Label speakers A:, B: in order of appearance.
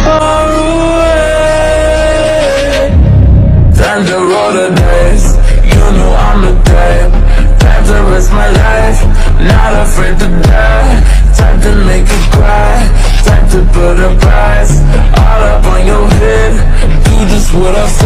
A: far away. Time to roll the dice, you know I'm the type. Time to risk my life, not afraid to die. Time to make you cry, time to put a price all up on your head. Do just what I say.